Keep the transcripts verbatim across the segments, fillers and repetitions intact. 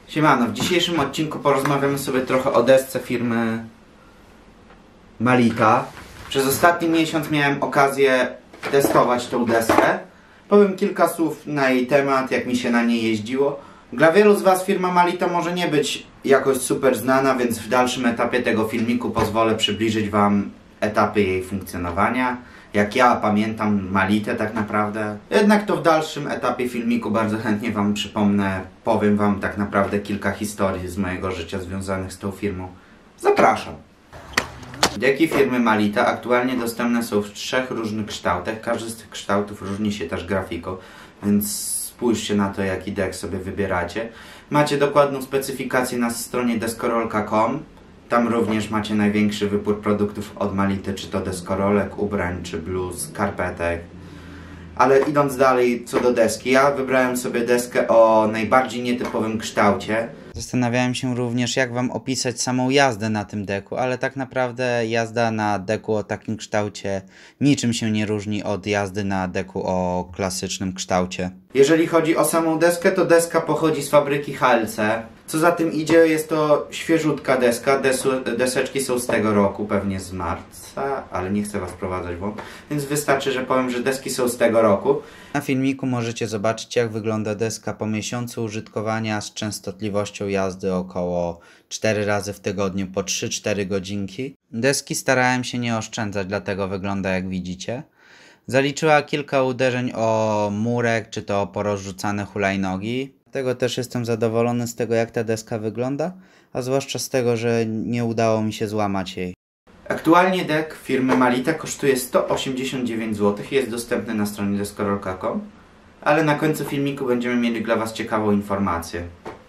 Siemano, w dzisiejszym odcinku porozmawiamy sobie trochę o desce firmy Malita. Przez ostatni miesiąc miałem okazję testować tą deskę. Powiem kilka słów na jej temat, jak mi się na niej jeździło. Dla wielu z Was firma Malita może nie być jakoś super znana, więc w dalszym etapie tego filmiku pozwolę przybliżyć Wam etapy jej funkcjonowania. Jak ja pamiętam Malitę tak naprawdę. Jednak to w dalszym etapie filmiku bardzo chętnie Wam przypomnę, powiem Wam tak naprawdę kilka historii z mojego życia związanych z tą firmą. Zapraszam! Deki firmy Malita aktualnie dostępne są w trzech różnych kształtach. Każdy z tych kształtów różni się też grafiką, więc spójrzcie na to, jaki dek sobie wybieracie. Macie dokładną specyfikację na stronie deskorolka kropka com. Tam również macie największy wybór produktów od Mality, czy to deskorolek, ubrań, czy bluz, skarpetek. Ale idąc dalej co do deski, ja wybrałem sobie deskę o najbardziej nietypowym kształcie. Zastanawiałem się również, jak Wam opisać samą jazdę na tym deku, ale tak naprawdę jazda na deku o takim kształcie niczym się nie różni od jazdy na deku o klasycznym kształcie. Jeżeli chodzi o samą deskę, to deska pochodzi z fabryki H L C. Co za tym idzie, jest to świeżutka deska, Desu, deseczki są z tego roku, pewnie z marca, ale nie chcę Was wprowadzać w błąd, więc wystarczy, że powiem, że deski są z tego roku. Na filmiku możecie zobaczyć, jak wygląda deska po miesiącu użytkowania z częstotliwością jazdy około cztery razy w tygodniu po trzy cztery godzinki. Deski starałem się nie oszczędzać, dlatego wygląda jak widzicie. Zaliczyła kilka uderzeń o murek, czy to porozrzucane hulajnogi. Dlatego też jestem zadowolony z tego, jak ta deska wygląda, a zwłaszcza z tego, że nie udało mi się złamać jej. Aktualnie dek firmy Malita kosztuje sto osiemdziesiąt dziewięć złotych i jest dostępny na stronie deskorolka kropka com, ale na końcu filmiku będziemy mieli dla Was ciekawą informację.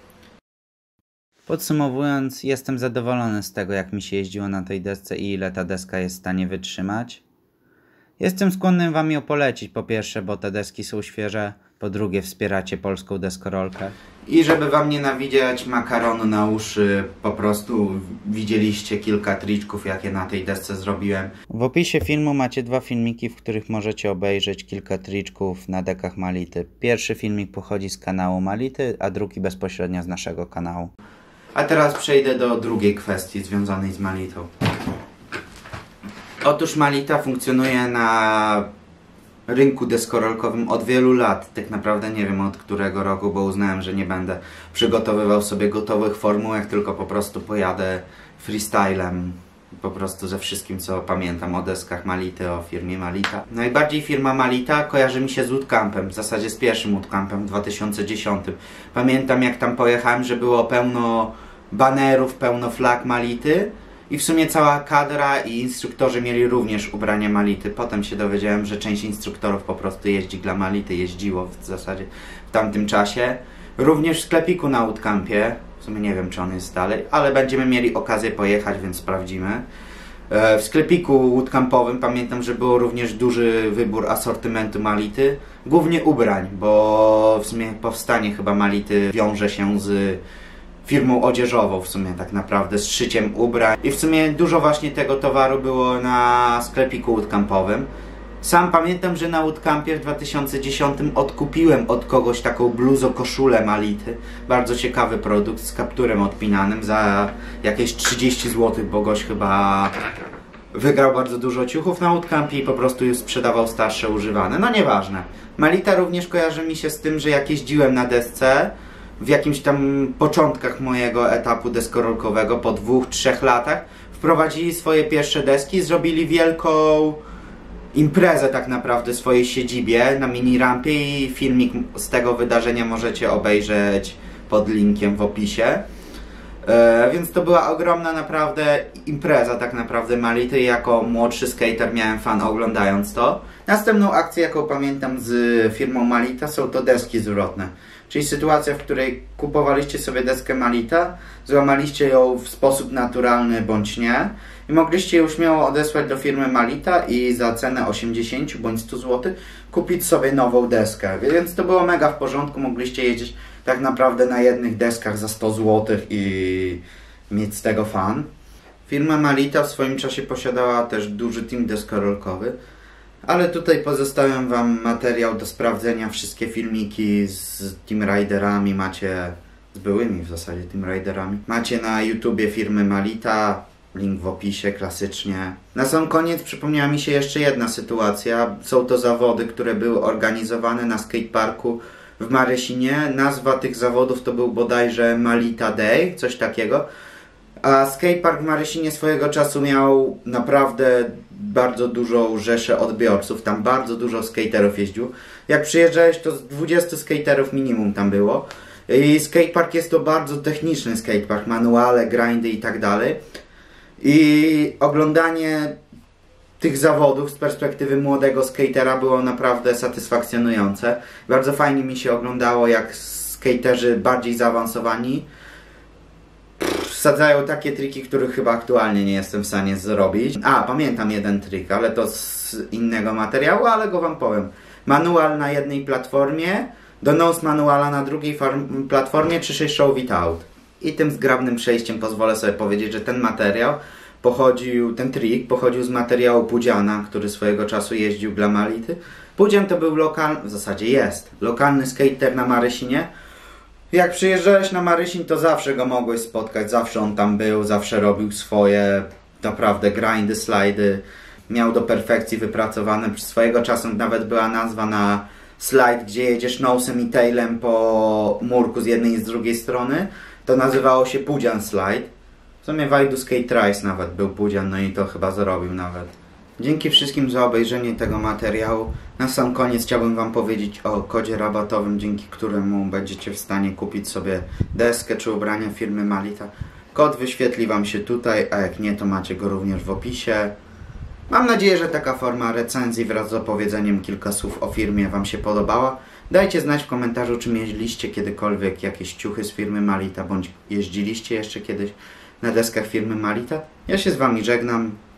Podsumowując, jestem zadowolony z tego, jak mi się jeździło na tej desce i ile ta deska jest w stanie wytrzymać. Jestem skłonny Wam ją polecić, po pierwsze, bo te deski są świeże, po drugie wspieracie polską deskorolkę. I żeby Wam nie nawidziać makaronu na uszy, po prostu widzieliście kilka triczków, jakie na tej desce zrobiłem. W opisie filmu macie dwa filmiki, w których możecie obejrzeć kilka triczków na dekach Mality. Pierwszy filmik pochodzi z kanału Mality, a drugi bezpośrednio z naszego kanału. A teraz przejdę do drugiej kwestii związanej z Malitą. Otóż Malita funkcjonuje na rynku deskorolkowym od wielu lat. Tak naprawdę nie wiem od którego roku, bo uznałem, że nie będę przygotowywał sobie gotowych formułek, tylko po prostu pojadę freestylem. Po prostu ze wszystkim, co pamiętam o deskach Mality, o firmie Malita. Najbardziej firma Malita kojarzy mi się z bootcampem, w zasadzie z pierwszym bootcampem w dwa tysiące dziesiątym. Pamiętam, jak tam pojechałem, że było pełno banerów, pełno flag Mality. I w sumie cała kadra i instruktorzy mieli również ubrania Mality. Potem się dowiedziałem, że część instruktorów po prostu jeździ dla Mality, jeździło w zasadzie w tamtym czasie. Również w sklepiku na bootcampie, w sumie nie wiem, czy on jest dalej, ale będziemy mieli okazję pojechać, więc sprawdzimy. W sklepiku bootcampowym pamiętam, że było również duży wybór asortymentu Mality, głównie ubrań, bo w sumie powstanie chyba Mality wiąże się z firmą odzieżową w sumie tak naprawdę, z szyciem ubrań. I w sumie dużo właśnie tego towaru było na sklepiku bootcampowym. Sam pamiętam, że na bootcampie w dwa tysiące dziesiątym odkupiłem od kogoś taką bluzo-koszulę Mality. Bardzo ciekawy produkt z kapturem odpinanym za jakieś trzydzieści złotych, bo gość chyba wygrał bardzo dużo ciuchów na bootcampie i po prostu już sprzedawał starsze, używane. No nieważne. Malita również kojarzy mi się z tym, że jak jeździłem na desce, w jakimś tam początkach mojego etapu deskorolkowego, po dwóch, trzech latach, wprowadzili swoje pierwsze deski, zrobili wielką imprezę tak naprawdę w swojej siedzibie na mini rampie i filmik z tego wydarzenia możecie obejrzeć pod linkiem w opisie. E, więc to była ogromna naprawdę impreza tak naprawdę Mality i jako młodszy skater miałem fan oglądając to. Następną akcję, jaką pamiętam z firmą Malita, są to deski zwrotne. Czyli sytuacja, w której kupowaliście sobie deskę Malita, złamaliście ją w sposób naturalny bądź nie i mogliście ją śmiało odesłać do firmy Malita i za cenę osiemdziesiąt bądź sto złotych kupić sobie nową deskę. Więc to było mega w porządku, mogliście jeździć tak naprawdę na jednych deskach za sto złotych i mieć z tego fan. Firma Malita w swoim czasie posiadała też duży team deskorolkowy, ale tutaj pozostawiam Wam materiał do sprawdzenia. Wszystkie filmiki z Team Riderami macie z byłymi w zasadzie Team Raiderami. Macie na YouTubie firmy Malita, link w opisie, klasycznie. Na sam koniec przypomniała mi się jeszcze jedna sytuacja. Są to zawody, które były organizowane na skateparku w Marysinie. Nazwa tych zawodów to był bodajże Malita Day, coś takiego. A skatepark w Marysinie swojego czasu miał naprawdę bardzo dużą rzeszę odbiorców. Tam bardzo dużo skaterów jeździł. Jak przyjeżdżałeś, to z dwudziestu skaterów minimum tam było. I skatepark jest to bardzo techniczny skatepark. Manuale, grindy i tak dalej. I oglądanie tych zawodów z perspektywy młodego skatera było naprawdę satysfakcjonujące. Bardzo fajnie mi się oglądało, jak skaterzy bardziej zaawansowani wsadzają takie triki, których chyba aktualnie nie jestem w stanie zrobić. A, pamiętam jeden trik, ale to z innego materiału, ale go wam powiem. Manual na jednej platformie, do nose manuala na drugiej platformie, czy sześć show without. I tym zgrabnym przejściem pozwolę sobie powiedzieć, że ten materiał pochodził, ten trik pochodził z materiału Pudziana, który swojego czasu jeździł dla Mality. Pudzian to był lokalny, w zasadzie jest, lokalny skater na Marysinie. Jak przyjeżdżałeś na Marysin, to zawsze go mogłeś spotkać, zawsze on tam był, zawsze robił swoje naprawdę grindy, slajdy. Miał do perfekcji wypracowane, swojego czasu nawet była nazwa na slajd, gdzie jedziesz nosem i tailem po murku z jednej i z drugiej strony. To nazywało się Pudzian Slide. W sumie w I Do Skate Race nawet był Pudzian, no i to chyba zrobił nawet. Dzięki wszystkim za obejrzenie tego materiału. Na sam koniec chciałbym wam powiedzieć o kodzie rabatowym, dzięki któremu będziecie w stanie kupić sobie deskę czy ubrania firmy Malita. Kod wyświetli wam się tutaj, a jak nie, to macie go również w opisie. Mam nadzieję, że taka forma recenzji wraz z opowiedzeniem kilka słów o firmie wam się podobała. Dajcie znać w komentarzu, czy jeździliście kiedykolwiek jakieś ciuchy z firmy Malita, bądź jeździliście jeszcze kiedyś na deskach firmy Malita. Ja się z wami żegnam.